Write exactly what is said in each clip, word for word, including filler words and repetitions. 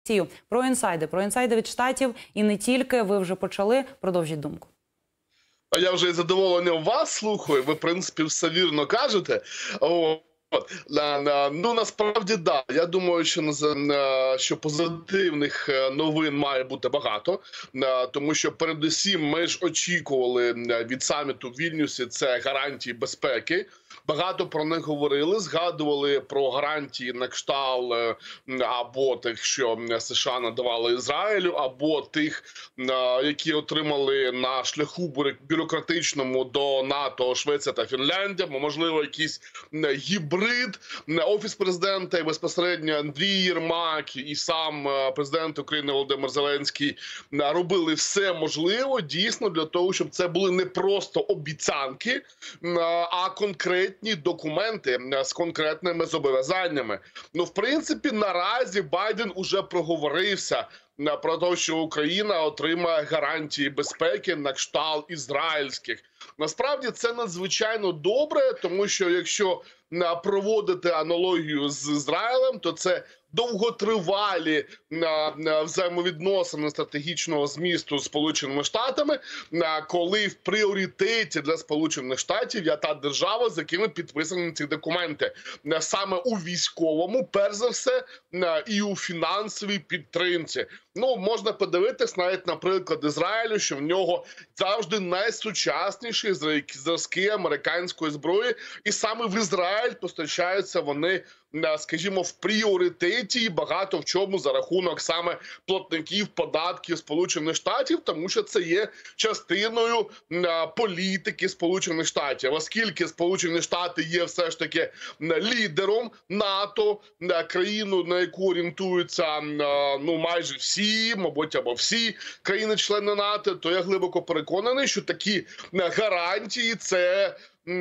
Про інсайди, про інсайди від Штатів і не тільки. Ви вже почали. Продовжіть думку. А я вже із задоволенням вас слухаю. Ви, в принципі, все вірно кажете. О, ну, насправді, да. Я думаю, що, що позитивних новин має бути багато. Тому що, передусім, ми ж очікували від саміту в Вільнюсі це гарантії безпеки. Багато про них говорили, згадували про гарантії на кшталт або тих, що США надавали Ізраїлю, або тих, які отримали на шляху бюрократичному до НАТО Швеція та Фінляндія, можливо, якийсь гібрид. Офіс президента і безпосередньо Андрій Єрмак і сам президент України Володимир Зеленський робили все можливе, дійсно, для того, щоб це були не просто обіцянки, а конкретні документи з конкретними зобов'язаннями. Ну, в принципі, наразі Байден уже проговорився про те, що Україна отримає гарантії безпеки на кшталт ізраїльських. Насправді це надзвичайно добре, тому що якщо проводити аналогію з Ізраїлем, то це довготривалі взаємовідносини стратегічного змісту з Сполученими Штатами, коли в пріоритеті для Сполучених Штатів є та держава, з якими підписані ці документи. Саме у військовому, перш за все, і у фінансовій підтримці. Ну, можна подивитись навіть на приклад Ізраїлю, що в нього завжди найсучасніші зразки американської зброї, і саме в Ізраїль постачаються вони, скажімо, в пріоритеті і багато в чому за рахунок саме платників податків Сполучених Штатів, тому що це є частиною політики Сполучених Штатів. Оскільки Сполучені Штати є все ж таки лідером НАТО, країну, на яку орієнтуються ну майже всі, мабуть, або всі країни-члени НАТО, то я глибоко переконаний, що такі гарантії – це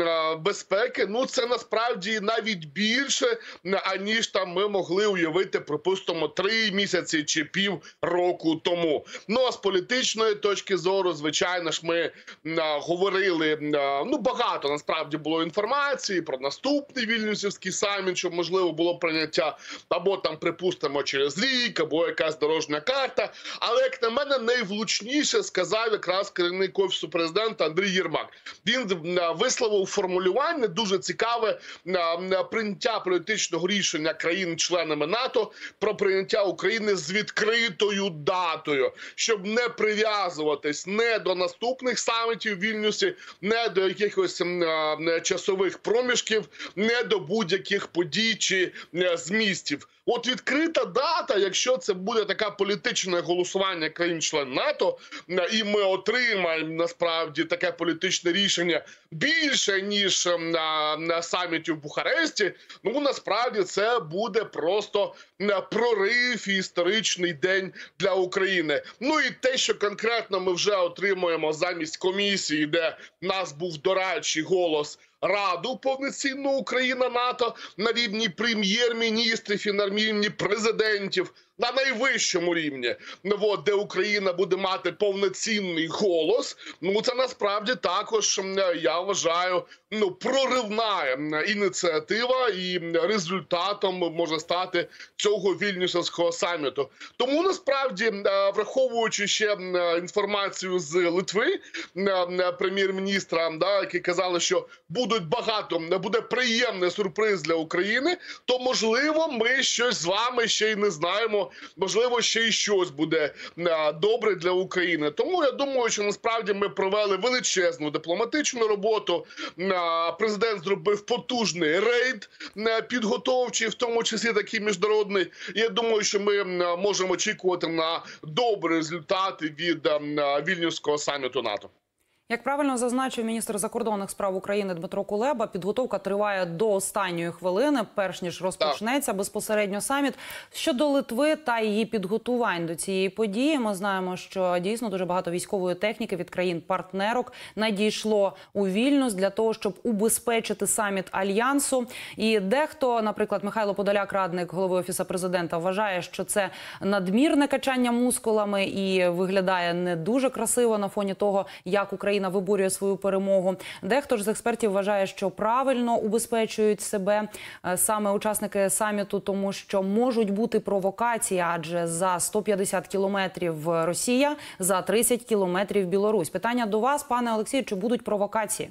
безпеки, ну це насправді навіть більше, аніж там ми могли уявити, припустимо, три місяці чи пів року тому. Ну а з політичної точки зору, звичайно ж, ми а, говорили, а, ну багато насправді було інформації про наступний Вільнюсівський саміт, що можливо було прийняття, або там, припустимо, через рік, або якась дорожня карта. Але, як на мене, найвлучніше сказав якраз керівник Офісу президента Андрій Єрмак. Він а, висловив формулювання дуже цікаве на прийняття політичного рішення країн-членами НАТО про прийняття України з відкритою датою, щоб не прив'язуватись не до наступних самітів в Вільнюсі, не до якихось часових проміжків, не до будь-яких подій чи змістів. От відкрита дата, якщо це буде таке політичне голосування країн-член НАТО, і ми отримаємо насправді таке політичне рішення більше, ніж на, на саміті в Бухаресті, ну насправді це буде просто прорив і історичний день для України. Ну і те, що конкретно ми вже отримуємо замість комісії, де в нас був дорадчий голос Раду повноцінну Україна-НАТО на рівні прем'єр-міністрів і на рівні президентів, на найвищому рівні, от, де Україна буде мати повноцінний голос, ну це насправді також, я вважаю, ну, проривна ініціатива, і результатом може стати цього Вільнюсівського саміту. Тому насправді, враховуючи ще інформацію з Литви, прем'єр-міністра, да, які казали, що будуть багато, буде приємний сюрприз для України, то можливо ми щось з вами ще й не знаємо. Можливо, ще й щось буде добре для України. Тому я думаю, що насправді ми провели величезну дипломатичну роботу. Президент зробив потужний рейд підготовчий, в тому числі такий міжнародний. І я думаю, що ми можемо очікувати на добрі результати від Вільнюсського саміту НАТО. Як правильно зазначив міністр закордонних справ України Дмитро Кулеба, підготовка триває до останньої хвилини, перш ніж розпочнеться безпосередньо саміт. Щодо Литви та її підготувань до цієї події, ми знаємо, що дійсно дуже багато військової техніки від країн-партнерок надійшло у Вільнюс для того, щоб убезпечити саміт Альянсу. І дехто, наприклад, Михайло Подоляк, радник голови Офісу президента, вважає, що це надмірне качання мускулами і виглядає не дуже красиво на фоні того, як Україна Україна виборює свою перемогу. Дехто ж з експертів вважає, що правильно убезпечують себе е, саме учасники саміту, тому що можуть бути провокації, адже за сто п'ятдесят кілометрів Росія, за тридцять кілометрів Білорусь. Питання до вас, пане Олексію, чи будуть провокації?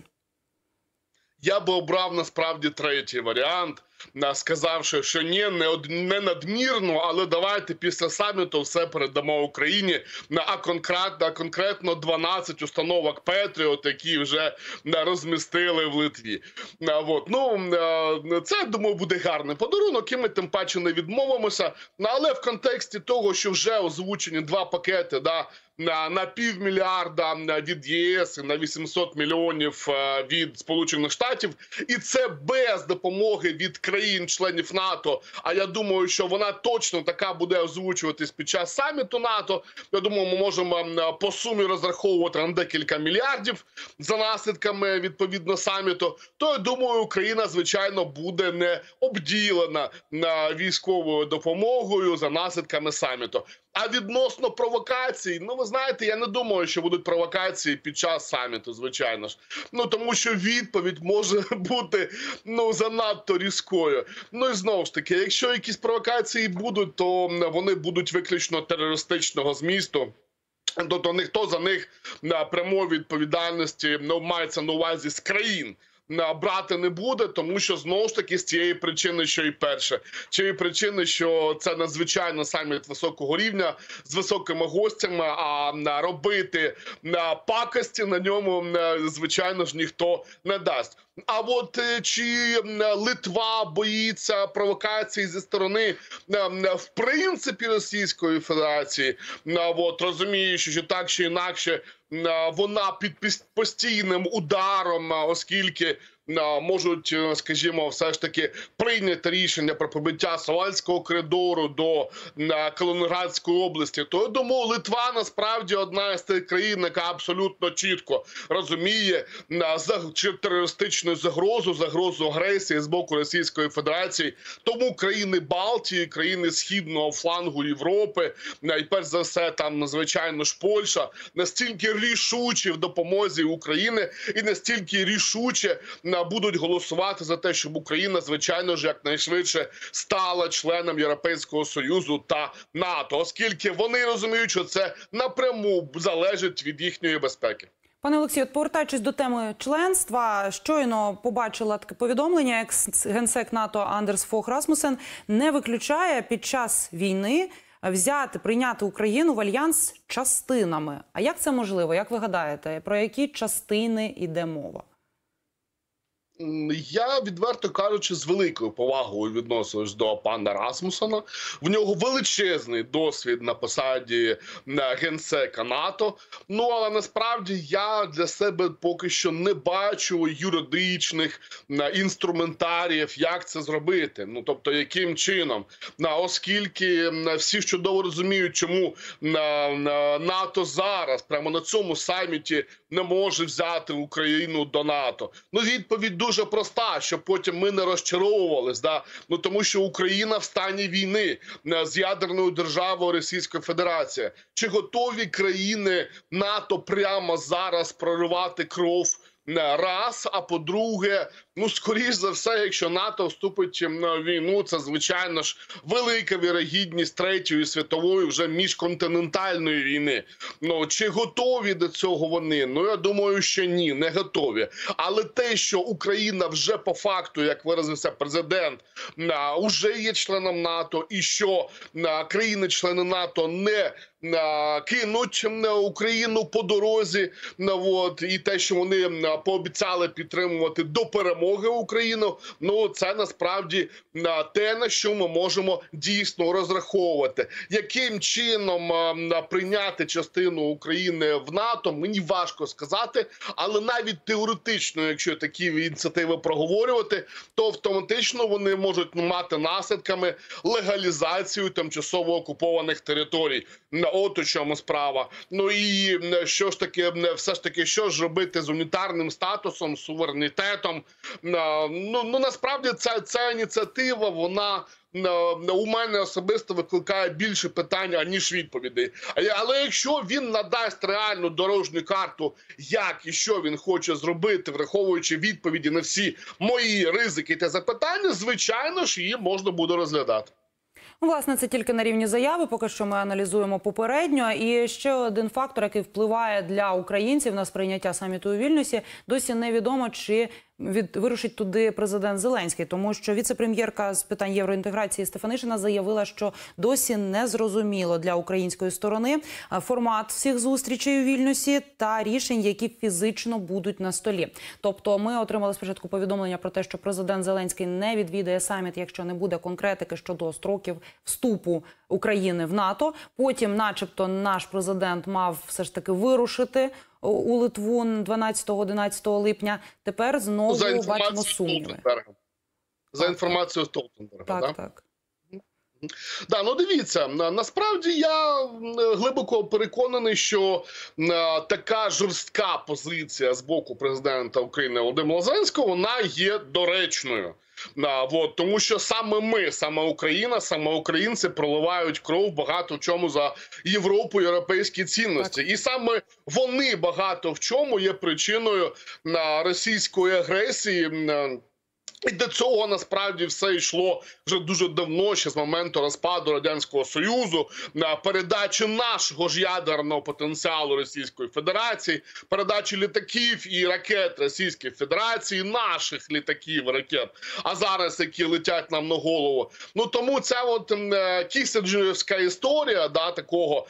Я би обрав насправді третій варіант, сказавши, що ні, не, од... не надмірно, але давайте після саміту все передамо Україні, а конкретно, а конкретно дванадцять установок Петріот, які вже розмістили в Литві. От. Ну, це, думаю, буде гарний подарунок, і ми тим паче не відмовимося. Але в контексті того, що вже озвучені два пакети, да, на, на півмільярда від ЄС і на вісімсот мільйонів від Сполучених Штатів, і це без допомоги від країн-членів НАТО, а я думаю, що вона точно така буде озвучуватись під час саміту НАТО. Я думаю, ми можемо по сумі розраховувати на декілька мільярдів за наслідками, відповідно, саміту. То, я думаю, Україна, звичайно, буде не обділена військовою допомогою за наслідками саміту. А відносно провокацій, ну, ви знаєте, я не думаю, що будуть провокації під час саміту, звичайно ж. Ну, тому що відповідь може бути, ну, занадто різкою. Ну, і знову ж таки, якщо якісь провокації будуть, то вони будуть виключно терористичного змісту. Тобто ніхто за них на прямої відповідальності, ну, мається на увазі з країн, брати не буде, тому що, знову ж таки, з цієї причини, що і перше. Цієї причини, що це надзвичайно саміт високого рівня, з високими гостями, а робити пакості на ньому, звичайно ж, ніхто не дасть. А от чи Литва боїться провокацій зі сторони, в принципі, Російської Федерації, от, розуміючи, що так чи інакше вона під постійним ударом, оскільки можуть, скажімо, все ж таки прийняти рішення про побиття Сувальського коридору до Калінінградської області, то, я думаю, Литва насправді одна з тих країн, яка абсолютно чітко розуміє терористичну загрозу, загрозу агресії з боку Російської Федерації. Тому країни Балтії, країни східного флангу Європи, і перш за все там, звичайно ж, Польща, настільки рішучі в допомозі України і настільки рішуче будуть голосувати за те, щоб Україна, звичайно ж, якнайшвидше стала членом Європейського Союзу та НАТО, оскільки вони розуміють, що це напряму залежить від їхньої безпеки. Пане Олексію, повертаючись до теми членства, щойно побачила таке повідомлення, екс-генсек НАТО Андерс Фог Расмусен не виключає під час війни взяти, прийняти Україну в альянс частинами. А як це можливо? Як ви гадаєте, про які частини йде мова? Я, відверто кажучи, з великою повагою відношусь до пана Расмусена. В нього величезний досвід на посаді генсека НАТО. Ну, але насправді я для себе поки що не бачу юридичних інструментаріїв, як це зробити. Ну, тобто, яким чином. Оскільки всі чудово розуміють, чому НАТО зараз, прямо на цьому саміті, не може взяти Україну до НАТО. Ну, відповідь дуже проста, щоб потім ми не розчаровувались, да? Ну, тому що Україна в стані війни з ядерною державою Російської Федерації. Чи готові країни НАТО прямо зараз проривати кров? Раз, а по-друге, ну, скоріш за все, якщо НАТО вступить на війну, це, звичайно ж, велика вірогідність Третьої світової вже міжконтинентальної війни. Ну, чи готові до цього вони? Ну, я думаю, що ні, не готові. Але те, що Україна вже по факту, як виразився президент, вже є членом НАТО, і що країни-члени НАТО не кинуть Україну по дорозі, от, і те, що вони пообіцяли підтримувати до перемоги Україну, ну, це насправді те, на що ми можемо дійсно розраховувати. Яким чином прийняти частину України в НАТО, мені важко сказати, але навіть теоретично, якщо такі ініціативи проговорювати, то автоматично вони можуть мати наслідками легалізацію тимчасово окупованих територій. От у чому справа. Ну і що ж таки, все ж таки, що ж робити з унітарним статусом, суверенітетом? Ну, ну насправді ця, ця ініціатива, вона у мене особисто викликає більше питань, ніж відповідей. Але якщо він надасть реальну дорожню карту, як і що він хоче зробити, враховуючи відповіді на всі мої ризики та запитання, звичайно ж, її можна буде розглядати. Ну, власне, це тільки на рівні заяви, поки що ми аналізуємо попередньо. І ще один фактор, який впливає для українців на сприйняття саміту у Вільнюсі, досі невідомо, чи від... вирушить туди президент Зеленський. Тому що віце-прем'єрка з питань євроінтеграції Стефанишина заявила, що досі не зрозуміло для української сторони формат всіх зустрічей у Вільнюсі та рішень, які фізично будуть на столі. Тобто ми отримали спочатку повідомлення про те, що президент Зеленський не відвідає саміт, якщо не буде конкретики щодо строків вступу України в НАТО. Потім, начебто, наш президент мав все ж таки вирушити у Литву дванадцятого-одинадцятого липня. Тепер знову За бачимо сумніви. За інформацією Столтенберга. Так, да? так. Да, ну дивіться, насправді я глибоко переконаний, що така жорстка позиція з боку президента України Володимира Зеленського, вона є доречною. А, вот, тому що саме ми, саме Україна, саме українці проливають кров багато в чому за Європу, європейські цінності. Так. І саме вони багато в чому є причиною а, російської агресії. А, І до цього, насправді, все йшло вже дуже давно, ще з моменту розпаду Радянського Союзу, передачі нашого ж ядерного потенціалу Російської Федерації, передачі літаків і ракет Російської Федерації, наших літаків і ракет, а зараз які летять нам на голову. Ну, тому ця от кісінджерівська історія, да, такого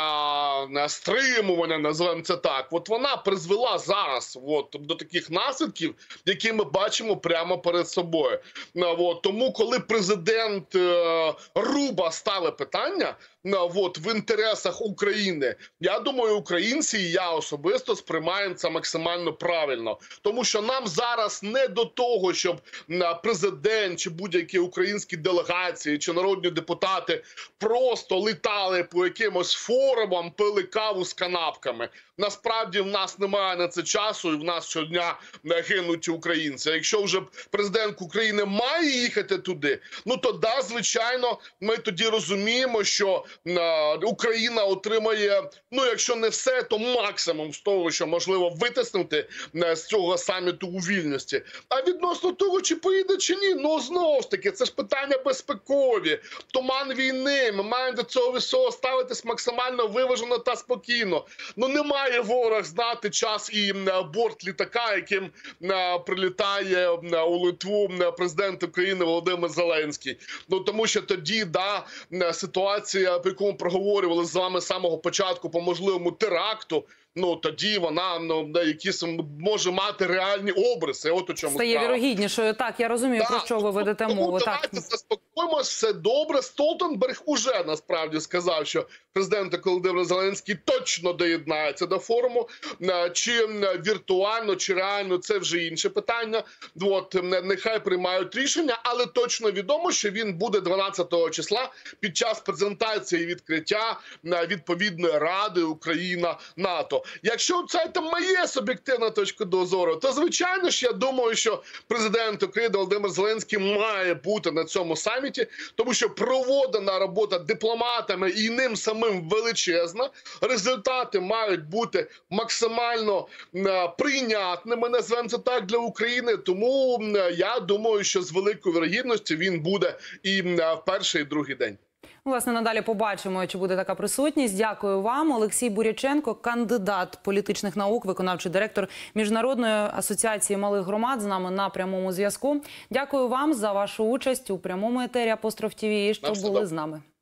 на, на стримування, називаємо це так, от вона призвела зараз от, до таких наслідків, які ми бачимо прямо перед собою. От. Тому, коли президент е, Руба ставить питання от, в інтересах України, я думаю, українці і я особисто сприймаємо це максимально правильно. Тому що нам зараз не до того, щоб президент чи будь-які українські делегації чи народні депутати просто літали по якимось форумам, пили каву з канапками. Насправді в нас немає на це часу і в нас щодня гинуть українці. Якщо вже президент України має їхати туди, ну то да, звичайно, ми тоді розуміємо, що е, Україна отримає, ну якщо не все, то максимум з того, що можливо витиснути е, з цього саміту у Вільнюсі. А відносно того, чи поїде, чи ні, ну знову ж таки, це ж питання безпекові, туман війни, ми маємо до цього всього ставитись максимально виважено та спокійно. Ну немає ворог знати час і борт літака, яким е, прилітає е, у Литву президент України Володимир Зеленський. Ну тому що тоді, да, ситуація, по якому проговорювали з вами з самого початку по можливому теракту, ну тоді вона ну, якісь може мати реальні обриси. От у чому стає справа. Вірогіднішою. Так, я розумію, так, про що ви ведете тому мову. Давайте так. заспокоїмося, все добре. Столтенберг уже насправді сказав, що президент Володимир Зеленський точно доєднається до форуму. Чи віртуально, чи реально, це вже інше питання. От, нехай приймають рішення, але точно відомо, що він буде дванадцятого числа під час презентації відкриття відповідної Ради Україна-НАТО. Якщо це там моя суб'єктивна точка зору, то звичайно ж я думаю, що президент України Володимир Зеленський має бути на цьому саміті, тому що проводена робота дипломатами і ним самим величезна. Результати мають бути максимально е, прийнятними, називаємо це так, для України. Тому е, я думаю, що з великою вірогідністю він буде і е, в перший, і другий день. Власне, надалі побачимо, чи буде така присутність. Дякую вам. Олексій Буряченко, кандидат політичних наук, виконавчий директор Міжнародної асоціації малих громад, з нами на прямому зв'язку. Дякую вам за вашу участь у прямому етері Апостроф ТІВІ, що були з нами.